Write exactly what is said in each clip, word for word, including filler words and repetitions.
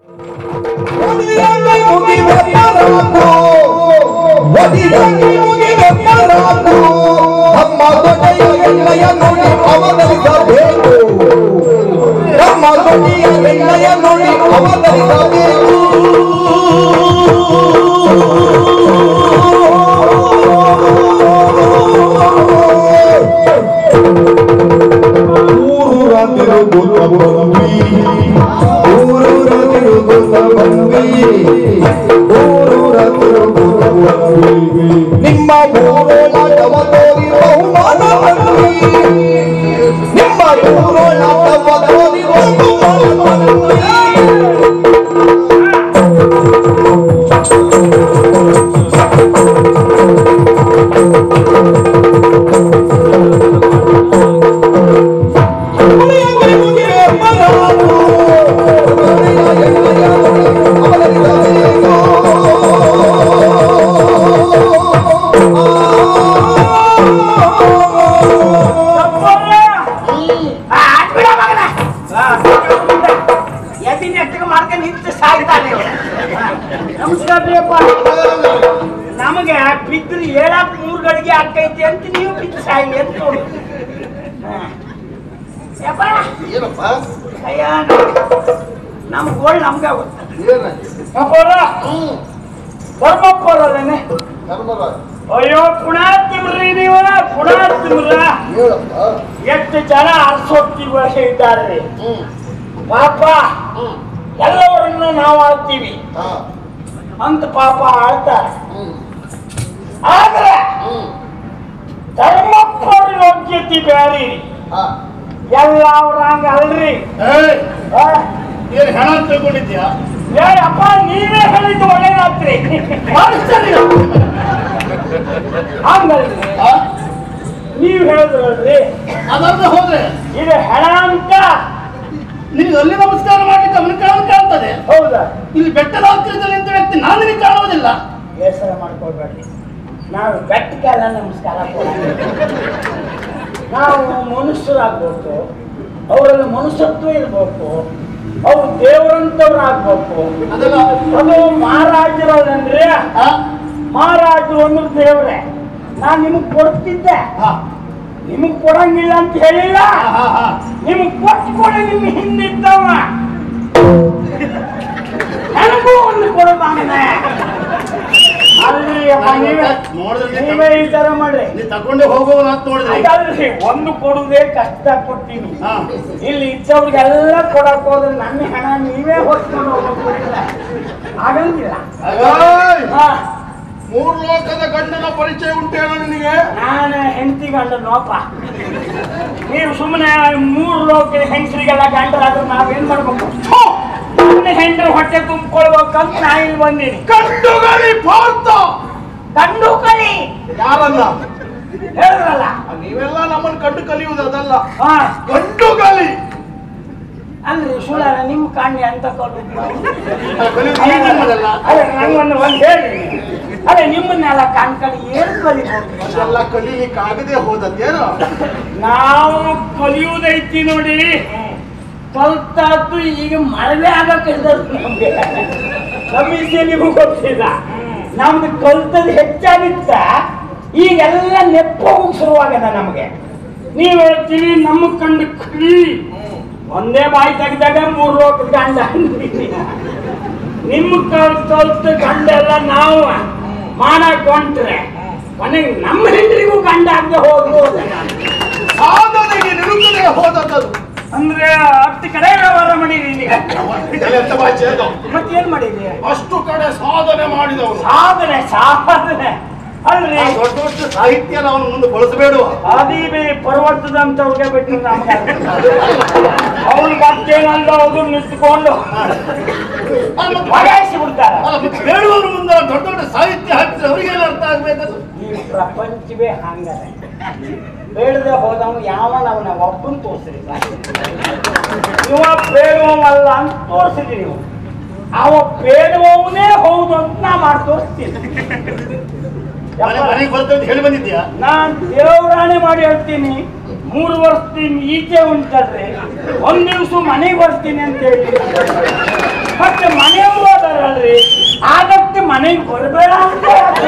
ನಿಮ್ಮ ಊರೋಳಾಟವ ತೋರಿ ಬಹುಮಾನ ಬಂದ್ವಿ ನಿಮ್ಮ ಊರೋಳಾಟವ ತೋರಿ ಬಹುಮಾನ ನಮಗೆ ಬಿದ್ದರೆ ಹೇಳಕ್ ಮೂರು ಗಡಿಗೆ ಹಾಕೈತಿ ಅಂತ ನೀವು ಬಿದ್ದು ಸಾಯಿ ಅಂತ ನೋಡಿ ನಮ್ ಗೋಳ್ ನಮ್ಗೆ ಧರ್ಮಪ್ಪರದೇನೆ ಅಯ್ಯೋ ಪುಣಾತಿಮ್ರಿ ನೀವು ಪುಣಾತಿಮ್ರ ಎಷ್ಟು ಜನ ಅರ್ಸೋಕ್ತಿ ಭಾಷ ಇದ್ದಾರೆ ಪಾಪ ಎಲ್ಲವರನ್ನು ನಾವು ಆಳ್ತೀವಿ ಅಂತ ಪಾಪ ಆಳ್ತಾರೆ ಆದ್ರೆ ಧರ್ಮಪ್ಪರ ಯೋಗ್ಯತೆ ಬ್ಯಾರಿ ಎಲ್ಲ ಅವ್ರ ಹಂಗ ಅಲ್ರಿ ಏನ್ ಹಣ ತಗೊಂಡಿದ್ಯಾ ಅಪ್ಪ ನೀವೇ ಹೇಳಿದ್ದು ಒಳ್ಳೇದಾತ್ರಿ ಹಂಗಲ್ರಿ ನೀವ್ ಹೇಳಿದ್ರಲ್ರಿ ಅದನ್ನ ಹೋದ್ರೆ ಇದು ಹೆಣ ಅಂತ ನಿನಗೆ ಅಲ್ಲಿ ನಮಸ್ಕಾರ ಮಾಡ್ಲಿಕ್ಕೆ ಅವನ ಕಾರಣ ಕಾಣ್ತದೆ. ಹೌದಾ? ಇಲ್ಲಿ ಬೆಟ್ಟದ ಹತ್ತಿರದಲ್ಲಿ ನಿಂತ ವ್ಯಕ್ತಿ ನಾನು ನಿನಗೆ ಕಾಣುವುದಿಲ್ಲ. ಬೇಸರ ಮಾಡ್ಕೊಳ್ಬೇಡಿ, ನಾವು ಬೆಟ್ಟಕ್ಕೆಲ್ಲ ನಮಸ್ಕಾರ ನಾವು ಮನುಷ್ಯರಾಗ್ಬೇಕು, ಅವರಲ್ಲಿ ಮನುಷ್ಯತ್ವ ಇರ್ಬೇಕು, ಅವ್ರು ದೇವರಂತವ್ರು ಆಗ್ಬೇಕು. ಅದು ಮಹಾರಾಜರಲ್ಲೇನ್ರಿ, ಮಹಾರಾಜರು ಅಂದ್ರೆ ದೇವ್ರೆ. ನಾನ್ ನಿಮಗ್ ಕೊಡ್ತಿದ್ದೆ, ನಿಮಗ್ ಕೊಡಂಗಿಲ್ಲ ಅಂತ ಹೇಳಿಲ್ಲ, ನಿಮಗ್ ಕೊಟ್ಟು ಕೊಡಿ. ನಿಮ್ ಹಿಂದಿದ್ದವ ನನಗೂ ಒಂದು ಕೊಡಬಾನೆ ನೀವೇ ಈ ತರ ಮಾಡ್ರಿ. ತಗೊಂಡೆ ಹೋಗೋಣ ಅಂತ ನೋಡಿದ್ರಿ, ಒಂದು ಕೊಡುದೇ ಕಷ್ಟ ಕೊಡ್ತೀನಿ. ಇಲ್ಲಿ ಇದ್ದವ್ರಿಗೆಲ್ಲ ಕೊಡಕ್ ಹೋದ್ರೆ ನನ್ನ ಹಣ ನೀವೇ ಹೊತ್ಕೊಂಡು ಹೋಗೋದಿಲ್ಲ, ಆಗಂಗಿಲ್ಲ. ಮೂರು ಲೋಕದ ಗಂಡನ ಪರಿಚಯ ಉಂಟೇನೋ ನಿನಗೆ? ನಾನು ಹೆಂಡತಿ ಗಂಡ ನೋಪ. ನೀವು ಸುಮ್ಮನೆ ಮೂರು ಲೋಕದ ಹೆಂಗಸರಿಗೆಲ್ಲ ಗಂಡರಾದ್ರೆ ನಾವೇನ್ ಮಾಡ್ಬೇಕು? ನನ್ನ ಹೆಂಡ್ರ ಹೊಟ್ಟೆ ತುಂಬಿಕೊಳ್ಬೇಕಂತ ನಾ ಇಲ್ಲಿ ಬಂದೀನಿ. ಕಂಡು ಕಲಿ ಭಾರತ, ಕಂಡು ಕಲಿ ಯಾರಲ್ಲ ಹೇಳಿದ್ರಲ್ಲ, ನೀವೆಲ್ಲ ನಮ್ಮನ್ನು ಕಂಡು ಕಲಿಯುವುದು ಅದಲ್ಲ, ಹಾ ಕಂಡು ಕಲಿ. ಅಲ್ರಿ ಸುಳ್ಳ ನಿಮ್ ಕಾಣಿ ಅಂತ ಕಲಿಯುವುದಲ್ಲ. ಅದೇ ನಂಗೊಂದು ಒಂದು ಹೇಳಿ, ಅದೇ ನಿಮ್ಮನ್ನೆಲ್ಲ ಕಾಣ್ಕಳಿ ಏನು ಕಲಿಬಹುದು? ಅದೆಲ್ಲ ಕಲೀಲಿಕ್ಕೆ ಆಗದೆ ಹೋದದ್ದೇನೋ. ನಾವು ಕಲಿಯುವುದೈತಿ ನೋಡಿ, ಕಲ್ತಾದ್ದು ಈಗ ಮಳವೆ ಆಗಕ್ಕೆ ನಮ್ಗೆ ನಮಗೆ ನಿಮಗೂ ಗೊತ್ತಿಲ್ಲ. ನಮ್ದು ಕಲ್ತದ್ದು ಹೆಚ್ಚಾಗಿತ್ತ, ಈಗೆಲ್ಲ ನೆಪ್ಪ ಹೋಗಿ ಶುರುವಾಗದ ನಮಗೆ. ನೀವು ಹೇಳ್ತೀವಿ ನಮ್ಮ ಕಂಡು ಕಲಿ, ಒಂದೇ ಬಾಯಿ ತೆಗೆದಾಗ ಮೂರು ಲೋಕದ ಗಂಡ. ನಿಮ್ಮ ಕಲ್ ಕಲ್ತ ಗಂಡೆಲ್ಲ ನಾವು ಮಾಡಕೊಂಡ್ರೆ ಮನೆಗೆ ನಮ್ಮ ಹೆಂಡ್ರಿಗೂ ಗಂಡ ಆಗದೆ ಹೋಗ್ಬೋದು. ಸಾಧನೆಗೆ ನಿರುತ್ತದೆ ಹೋದದ್ದು ಅಂದ್ರೆ ಹತ್ತು ಕಡೆ ವ್ಯವಹಾರ ಮಾಡಿದೀನಿ. ಮತ್ತೇನ್ ಮಾಡಿದ್ರಿ? ಅಷ್ಟು ಕಡೆ ಸಾಧನೆ ಮಾಡಿದವರು. ಸಾಧನೆ ಸಾಧನೆ ಅಲ್ರಿ, ದೊಡ್ಡ ದೊಡ್ಡ ಸಾಹಿತ್ಯ ನಾವು ಮುಂದೆ ಬಳಸಬೇಡುವ. ಅದಿಬಿ ಪರ್ವತದಂತವ್ರಿಗೆ ಬಿಟ್ಟು ನಮ್ಗೆ ಅವ್ರ ಮತ್ತೇನಂದ ಅವ್ರು ನಿಂತ್ಕೊಂಡು ಬಗಾಯಿಸಿ ಬಿಡ್ತಾರ. ಬೇಡುವವ್ರ ಮುಂದೆ ದೊಡ್ಡ ದೊಡ್ಡ ಸಾಹಿತ್ಯ ಹಾಕಿದ್ರೆ ಅವ್ರಿಗೆಲ್ಲ ಅರ್ಥ ಆಗ್ಬೇಕದು. ಈ ಪ್ರಪಂಚವೇ ಹಂಗದೆ, ಬೇಡದೆ ಹೋದವ ಯಾವನವನ ಒಬ್ಬನ್ ತೋರಿಸ್ರಿ, ಇವ ಬೇಡುವಲ್ಲ ಅಂತ ತೋರಿಸಿದ್ರಿ ನೀವು. ಅವ ಬೇಡುವವನೇ ಹೌದು ಅಂತ ನಾ ಮಾಡಿ ತೋರಿಸ್ತೀನಿ. ಮನೆಗೆ ಬರ್ತದೆ ಹೇಳಿ ಬಂದಿದ್ಯಾ? ನಾನ್ ದೇವರಾಣೆ ಮಾಡಿ ಹೇಳ್ತೀನಿ, ಮೂರು ವರ್ಷದಿಂದ ಈಚೆ ಉಂಟಲ್ರಿ, ಒಂದ್ ದಿವ್ಸ ಮನೆಗೆ ಬರ್ತೀನಿ ಅಂತ ಹೇಳಿ ಮತ್ತೆ ಮನೆಯವರು ಅದಾರಲ್ರಿ ಆದಷ್ಟು ಮನೆಗೆ ಬರಬೇಡ ಅಂತ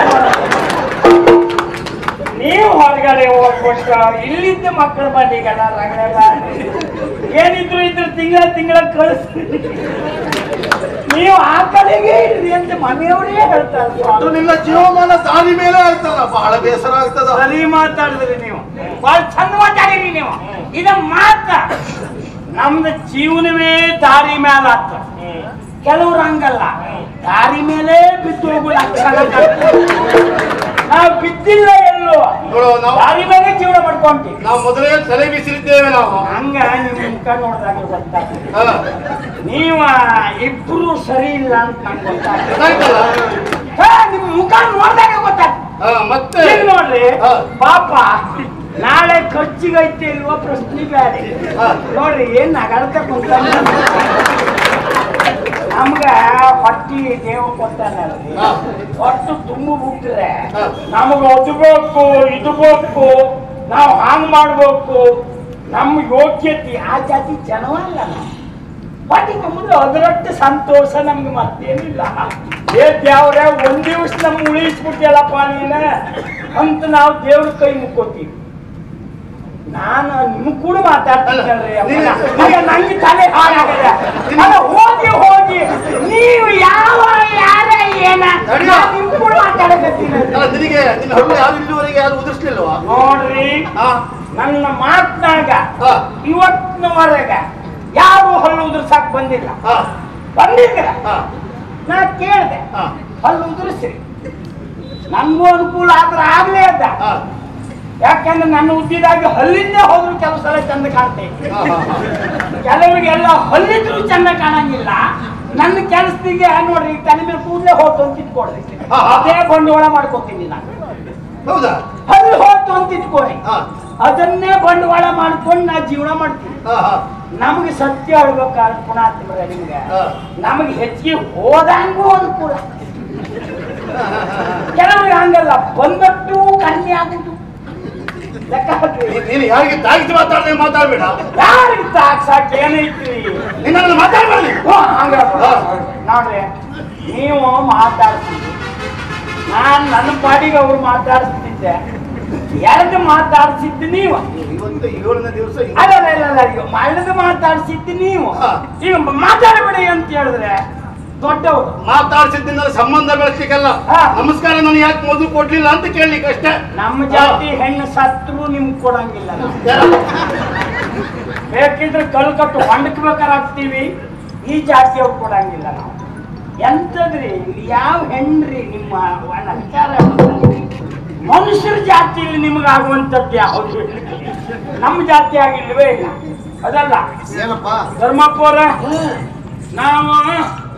ನೀವು ಹೊರಗಡೆ ಹೋಗ್ಬಿಟ್ಟು ಇಲ್ಲಿದ್ದ ಮಕ್ಕಳ ಬಂದಿಗೆಲ್ಲ ರಗಡೆಲ್ಲ ಏನಿದ್ರು ಇದ್ರು ತಿಂಗಳ ತಿಂಗಳ ಕಳಿಸ್ತೀರಿ ನೀವು ಆ ಕಡೆಗೆ ಇರ್ರಿ ಅಂತ ಮನೆಯವರೇ ಹೇಳ್ತಾರೆ. ನಿನ್ನ ಜೀವಮಾನ ದಾರಿ ಮೇಲೆ ಆಗ್ತಲ್ಲ, ಬಹಳ ಬೇಸರ ಆಗ್ತದ. ಸರಿ ಮಾತಾಡಿದ್ರಿ ನೀವು, ಬಹಳ ಚಂದ ಮಾತಾಡಿರಿ ನೀವು. ಇದ ಮಾತ ನಮ್ದು ಜೀವನವೇ ದಾರಿ ಮೇಲೆ ಆಗ್ತ. ಕೆಲವ್ರು ಹಂಗಲ್ಲ, ದಾರಿ ಮೇಲೆ ಬಿದ್ದು ಹೋಗು ಲಕ್ಷಣ. ನಾವು ಬಿದ್ದಿಲ್ಲ ಎಲ್ಲೋ, ದಾರಿ ಮೇಲೆ ಜೀವನ ಮಾಡ್ಕೊಂತೀವಿ. ನಾವು ಮೊದಲೇ ತಲೆ ಬಿಸಿಲಿದ್ದೇವೆ ನಾವು. ಹಂಗ ನಿಮ್ ಮುಖ ನೋಡಿದಾಗ ಗೊತ್ತಾಗ್ತದೆ ನೀವ ಇಬ್ರು ಸರಿ ಇಲ್ಲ ಅಂತ ನಂಗೆ ಗೊತ್ತಾಗ್ತದೆ. ನಿಮ್ ಮುಖ ನೋಡಿದಾಗ ಗೊತ್ತಾಗ್ತದೆ. ಮತ್ತೆ ನೋಡ್ರಿ ಪಾಪ ನಾಳೆ ಖರ್ಚಿಗೈತೆ ಇಲ್ವ ಪ್ರಶ್ನೆ ಬೇರೆ. ನೋಡ್ರಿ ಏನ್ ನಗಾಡ್ತ ಕುಂತ ನಮ್ಗ ಹೊಟ್ಟಿ ದೇವ ಕೊಟ್ಟಾನಲ್ರಿ, ಹೊಟ್ಟು ತುಂಬು ಬಿಟ್ರೆ ನಮಗ ಅದು ಬೇಕು ಇದು ಬೇಕು, ನಾವು ಹಾಂಗ್ ಮಾಡ್ಬೇಕು, ನಮ್ ಯೋಗ್ಯತೆ ಆ ಜಾತಿ ಜನವಲ್ಲ. ಹೊಟ್ಟಿ ತುಂಬುದು ಅದರಟ್ಟು ಸಂತೋಷ ನಮ್ಗೆ ಮತ್ತೇನಿಲ್ಲ. ಏ ದೇವ್ರೆ ಒಂದ್ ದಿವಸ ನಮ್ಗೆ ಉಳಿಸ್ಬಿಟ್ಟಿಯಲ್ಲಪ್ಪ ನೀನ ಅಂತ ನಾವು ದೇವ್ರ ಕೈ ಮುಕ್ಕೋತೀವಿ. ನಾನು ನಿಮ್ ಕೂಡ ಮಾತಾಡ್ತೀನಿ, ನಂಗೆ ತಲೆ ಹಾಳಾಗದೆ. ಹೋಗಿ ಹೋಗಿ ನೀವು ಯಾವ ಯಾರ ಏನ ನಿಮ್ ಕೂಡ ಮಾತಾಡಕತ್ತೀನಿ. ಯಾರು ಉದಿರ್ಸ್ಲಿಲ್ವಾ? ನೋಡ್ರಿ ನನ್ನ ಮಾತನಾಗ ಇವತ್ತಿನವರೆಗ ಯಾರು ಹಲ್ಲು ಉದುರ್ಸಾಕ್ ಬಂದಿಲ್ಲ. ಬಂದಿದ್ರ ನಾ ಕೇಳ್ದೆ ಹಲ್ಲು ಉದುರಿಸ್ರಿ, ನನ್ಗೂ ಅನುಕೂಲ ಆದ್ರೆ ಆಗ್ಲೇ ಅದ. ಯಾಕಂದ್ರೆ ನನ್ನ ಉದ್ದಿದಾಗ ಹಲ್ಲಿಂದೇ ಹೋದ್ರು ಕೆಲವು ಸಲ ಚಂದ ಕಾಣ್ತೈತಿ, ಕೆಲವರಿಗೆಲ್ಲ ಹಲ್ಲಿದ್ರು ಚಂದ ಕಾಣಂಗಿಲ್ಲ. ನನ್ನ ಕೆಲಸದಿಗೆ ನೋಡ್ರಿ ತಲೆ ಮೇಲೆ ಕೂದಲೇ ಹೋತು ಅಂತ ಇಟ್ಕೊಡ್ರಿ, ಅದೇ ಬಂಡವಾಳ ಮಾಡ್ಕೋತೀನಿ ನಾನು. ಹೌದಾ? ಹಲ್ಲು ಹೋತು ಅಂತ ಇಟ್ಕೊಡಿ, ಅದನ್ನೇ ಬಂಡವಾಳ ಮಾಡ್ಕೊಂಡು ನಾ ಜೀವನ ಮಾಡ್ತೀನಿ. ನಮಗೆ ಸತ್ಯ ಹೇಳ್ಬೇಕಾದ್ರೆ ಪುಣಾತ್ಮರ ನಿಮ್ಗೆ ನಮಗೆ ಹೆಚ್ಚಿಗೆ ಹೋದಂಗೂ ಅನುಕೂಲ. ಕೆಲವರಿಗೆ ಹಂಗಲ್ಲ, ಬಂದಟ್ಟು ಕನ್ಯೆ ಆಗುದು. ನೀನು ಯಾರಿಗೆ ತಾಗಿಸಿ ಮಾತಾಡ್ದೆ ಮಾತಾಡ್ಬೇಡ. ಯಾರಿಗೆ ತಾಕ್ಸಾಕ್ ಏನೈತ್ರಿ? ನಿನ್ನ ಮಾತಾಡ್ಬೇಡ. ಹಂಗ ನೋಡ್ರಿ, ನೀವು ಮಾತಾಡ್ತಿದ್ರಿ, ನಾನ್ ನನ್ನ ಪಾಡಿಗೆ ಅವ್ರು ಮಾತಾಡ್ತಿದ್ದೆ. ಎರಡು ಮಾತಾಡ್ಸಿದ್ದು ನೀವು, ಇವತ್ತು ಏಳನೇ ದಿವಸ ಅಲ್ಲ ಅಲ್ಲ ಈಗ ಮಳ್ಳದ ಮಾತಾಡ್ಸಿದ್ದು ನೀವು. ಈಗ ಮಾತಾಡಬೇಡಿ ಅಂತ ಹೇಳಿದ್ರೆ ದೊಡ್ಡವರು ಮಾತಾಡ್ಸಿದ್ದ ಸಂಬಂಧ ಬೆಳೆಸ್ಲಿಕ್ಕಲ್ಲ. ನಮಸ್ಕಾರ ನನಗೆ ಯಾಕೆ ಮೊದಲು ಕೊಡ್ಲಿಲ್ಲ ಅಂತ ಕೇಳಲಿಕ್ಕೆ ಅಷ್ಟೇ. ನಮ್ಮ ಜಾತಿ ಹೆಣ್ಣು ಸತ್ರು ನಿಮ್ಗೆ ಕೊಡಂಗಿಲ್ಲ. ಬೇಕಿದ್ರೆ ಕಲ್ ಕಟ್ಟು ಹೊಂಡಕ್ಬೇಕಾಗ್ತೀವಿ, ಈ ಜಾತಿಯವ್ರು ಕೊಡಂಗಿಲ್ಲ ನಾವು. ಎಂತದ್ರಿ ಯಾವ ಹೆಣ್ರಿ ನಿಮ್ಮ ವಿಚಾರ? ಮನುಷ್ಯರ ಜಾತಿಯಲ್ಲಿ ನಿಮಗಾಗುವಂಥದ್ದು ಯಾವುದು? ನಮ್ಮ ಜಾತಿ ಆಗಿಲ್ವೇ ಇಲ್ಲ. ಅದಲ್ಲ ಏನಪ್ಪ ಧರ್ಮಪ್ಪವ್ರ, ನಾವು